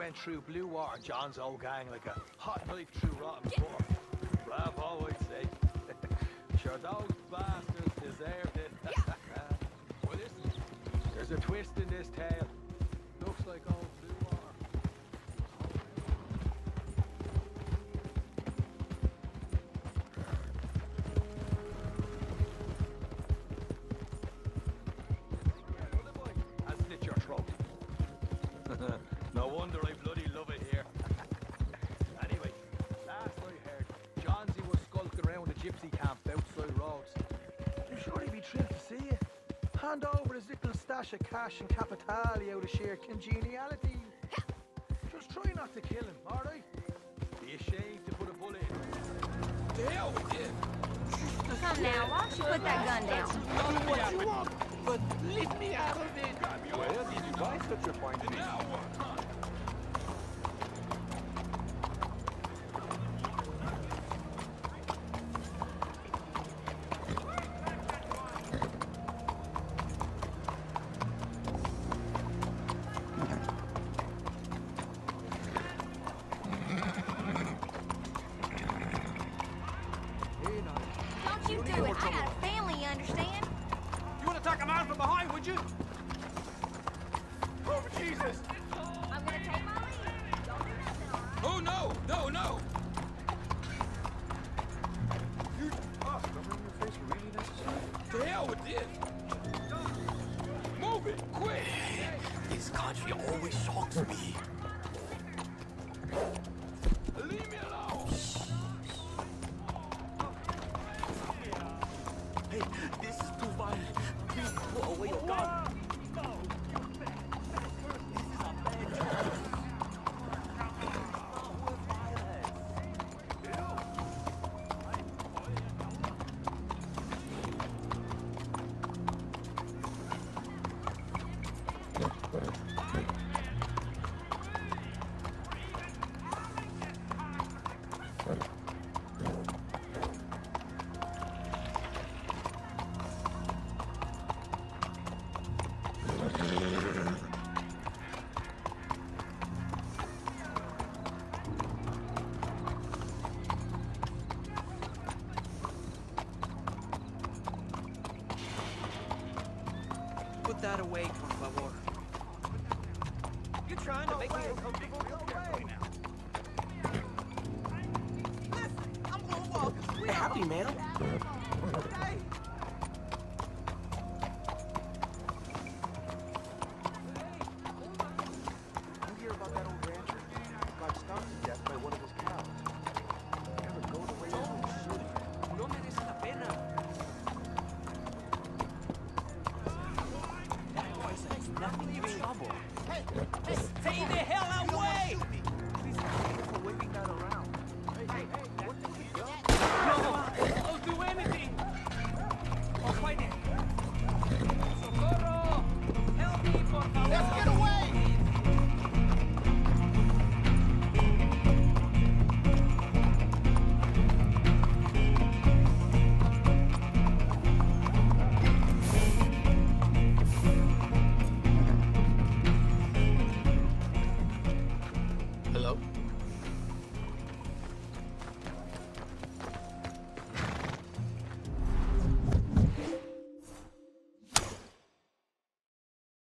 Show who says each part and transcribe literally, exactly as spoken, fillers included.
Speaker 1: went through Blue Water, John's old gang, like a hot knife through rotten butter. Bravo, I'd say. Sure, those bastards deserved it. Well, listen, there's a twist in this tale. Looks like old Blue Water. I'll slit your throat. No wonder I bloody love it here. Anyway, last I heard, Johnsy was skulking around the gypsy camp outside roads. I'm sure he'd be thrilled to see you. Hand over his little stash of cash and capitali out of sheer congeniality. Just try not to kill him, alright? Be ashamed to put a bullet in. The hell with you!
Speaker 2: Come now, why don't you put that gun down?
Speaker 3: Do what you want, but leave me out of it.
Speaker 4: Well, did you buy such a fine thing?
Speaker 3: Now what?
Speaker 2: Don't you do it. I got a family, you understand?
Speaker 3: You want to take him out from behind, would you? Oh, Jesus!
Speaker 2: I'm gonna take my leave. Don't do nothing, all right?
Speaker 3: Oh, no! No, no!
Speaker 4: You... Oh, covering your face really necessary?
Speaker 3: To hell with this! Move it, quick!
Speaker 5: This country always shocks me.
Speaker 3: Leave me alone!
Speaker 5: Hey, this is too violent. Please put away your gun.
Speaker 6: Put that away, por favor. You're trying to make me uncomfortable? Now. Listen, I'm gonna walk. We're happy, man. Okay.
Speaker 4: You hear about that old rancher? Got stung to death by one of his cows. Never go the way of his shooting.
Speaker 6: No merece la pena. That voice has nothing in trouble. Hey, just stay the hell away!
Speaker 4: Please thank you for waving that around. Hey, hey, hey, what did you do?
Speaker 6: No, I'll do anything. I'll fight it. Socorro! Help me, por favor!
Speaker 3: Let's get away!
Speaker 5: Hello?